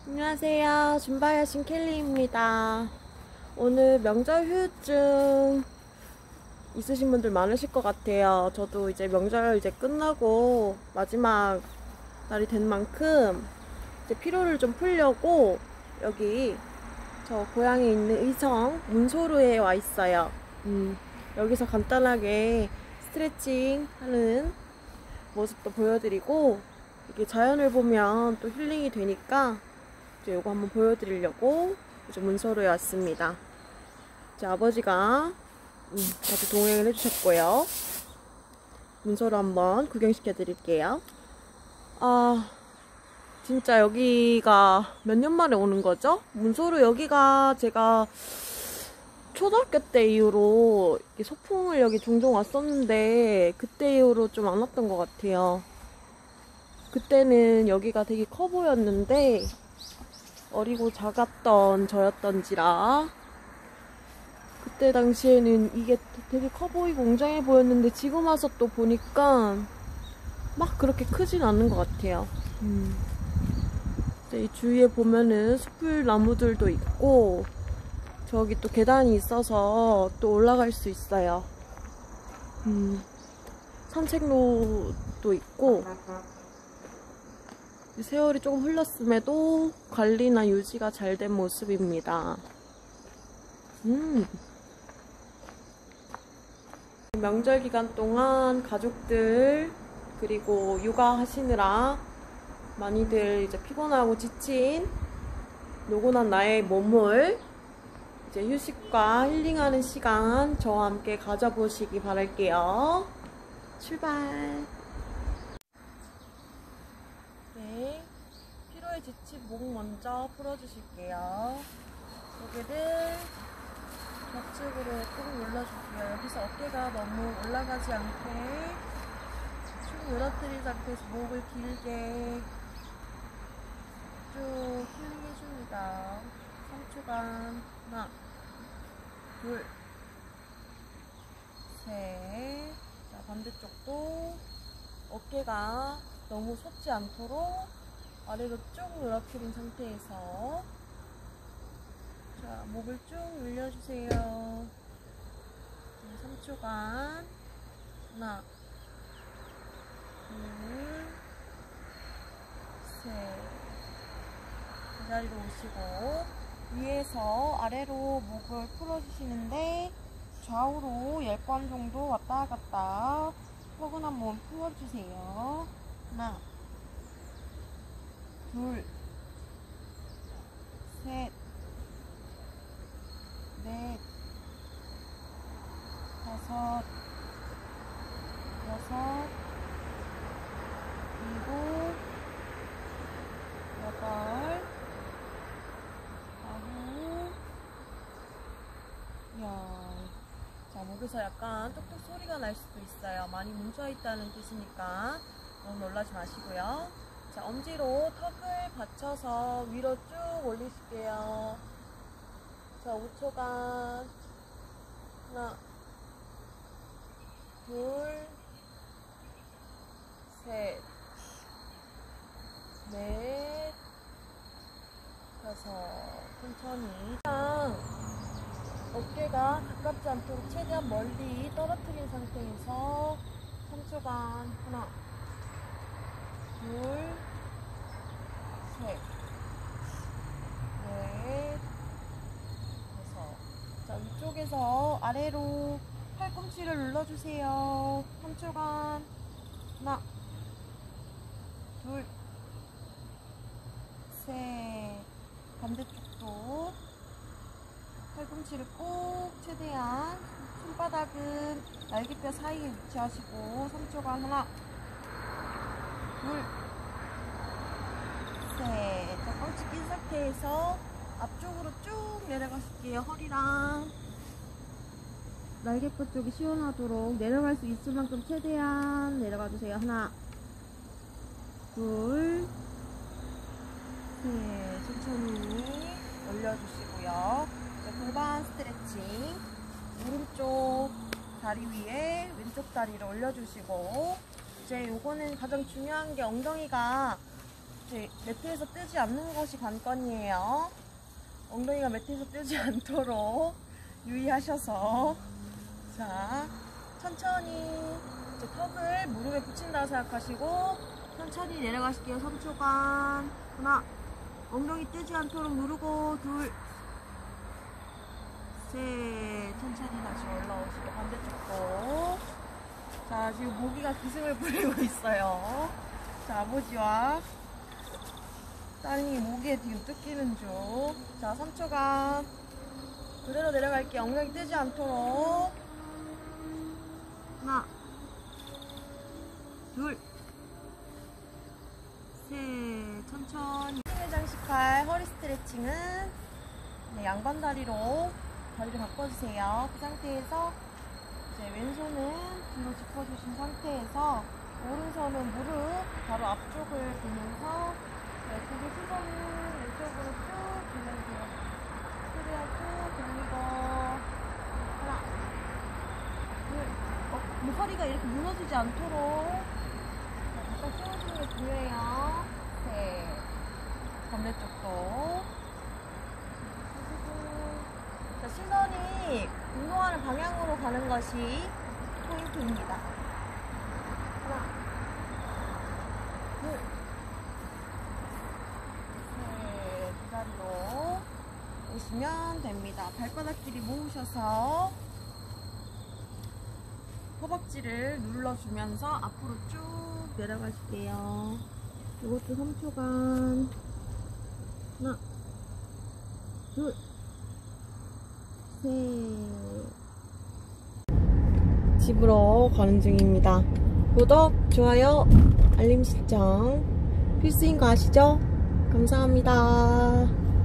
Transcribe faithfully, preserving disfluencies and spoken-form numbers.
안녕하세요. 줌바여신 켈리입니다. 오늘 명절 후유증 있으신 분들 많으실 것 같아요. 저도 이제 명절 이제 끝나고 마지막 날이 된 만큼 이제 피로를 좀 풀려고 여기 저 고향에 있는 의성 문소루에 와 있어요. 음, 여기서 간단하게 스트레칭 하는 모습도 보여드리고, 이게 자연을 보면 또 힐링이 되니까 이제 요거 한번 보여드리려고 이제 문서로에 왔습니다. 제 아버지가 음, 같이 동행을 해주셨고요. 문서로 한번 구경시켜 드릴게요. 아, 진짜 여기가 몇 년 만에 오는 거죠? 문서로 여기가 제가 초등학교 때 이후로 소풍을 여기 종종 왔었는데 그때 이후로 좀 안 왔던 것 같아요. 그때는 여기가 되게 커 보였는데 어리고 작았던 저였던지라 그때 당시에는 이게 되게 커 보이고 웅장해 보였는데 지금 와서 또 보니까 막 그렇게 크진 않은 것 같아요. 음. 이 주위에 보면은 숲을 나무들도 있고 저기 또 계단이 있어서 또 올라갈 수 있어요. 음. 산책로도 있고 세월이 조금 흘렀음에도 관리나 유지가 잘 된 모습입니다. 음. 명절 기간 동안 가족들 그리고 육아 하시느라 많이들 이제 피곤하고 지친 노곤한 나의 몸을 이제 휴식과 힐링하는 시간 저와 함께 가져보시기 바랄게요. 출발! 네, 피로에 지친 목 먼저 풀어주실게요. 고개를 좌측으로 꾹 눌러주고요. 여기서 어깨가 너무 올라가지 않게 쭉 늘어뜨린 상태에서 목을 길게 쭉 힐링해줍니다. 삼 초간 하나, 둘, 셋. 자, 반대쪽도 어깨가 너무 솟지 않도록 아래로 쭉 늘어뜨린 상태에서 자, 목을 쭉 늘려주세요. 네, 삼 초간 하나, 둘, 셋. 이 자리로 오시고 위에서 아래로 목을 풀어주시는데 좌우로 열 번 정도 왔다 갔다 포근한 몸 풀어주세요. 하나, 둘, 셋, 넷, 다섯, 여섯, 일곱, 여덟, 아홉, 열. 자, 목에서 약간 뚝뚝 소리가 날 수도 있어요. 많이 뭉쳐있다는 뜻이니까 너무 놀라지 마시고요. 자, 엄지로 턱을 받쳐서 위로 쭉 올리실게요. 자, 오 초간 하나, 둘, 셋, 넷, 다섯. 천천히 어깨가 가깝지 않도록 최대한 멀리 떨어뜨린 상태에서 삼 초간 하나, 둘, 셋, 넷, 다섯. 자, 위쪽에서 아래로 팔꿈치를 눌러주세요. 삼 초간 하나, 둘, 셋. 반대쪽도 팔꿈치를 꼭 최대한 손바닥은 날개뼈 사이에 위치하시고 삼 초간 하나, 둘, 셋. 자, 뻥치 낀 상태에서 앞쪽으로 쭉 내려가실게요. 허리랑 날개뼈 쪽이 시원하도록 내려갈 수 있을 만큼 최대한 내려가 주세요. 하나, 둘, 셋. 천천히 올려주시고요. 골반 스트레칭. 오른쪽 다리 위에 왼쪽 다리를 올려주시고 이제 요거는 가장 중요한 게 엉덩이가 이제 매트에서 뜨지 않는 것이 관건이에요. 엉덩이가 매트에서 뜨지 않도록 유의하셔서, 자, 천천히 이제 턱을 무릎에 붙인다고 생각하시고 천천히 내려가실게요. 삼 초간. 하나, 엉덩이 뜨지 않도록 누르고, 둘, 셋, 천천히 다시 올라오시고 반대쪽도. 자, 지금 모기가 기승을 부리고 있어요. 자, 아버지와 딸이 모기에 지금 뜯기는 중. 자, 삼 초간 그대로 내려갈게요. 엉덩이 뜨지 않도록. 하나, 둘, 셋, 천천히. 스트레칭을 장식할 허리 스트레칭은 네, 양반 다리로 다리를 바꿔주세요. 그 상태에서 이제 왼손은 뒤로 짚어주신 상태에서 오른손은 무릎 바로 앞쪽을 보면서 네, 고개 시선은 왼쪽으로 쭉 돌려주세요. 최대한 쭉 돌리고 하나, 둘, 어, 뭐 허리가 이렇게 무너지지 않도록 약간 세워주는 게 중요해요. 셋, 반대쪽도. 자, 시선이 운동하는 방향으로 가는 것이 포인트입니다. 하나, 둘, 셋, 두 다리로 오시면 됩니다. 발바닥 길이 모으셔서 허벅지를 눌러주면서 앞으로 쭉 내려가실게요. 이것도 삼 초간. 하나, 둘, 셋. 집으로 가는 중입니다. 구독, 좋아요, 알림 설정 필수인 거 아시죠? 감사합니다.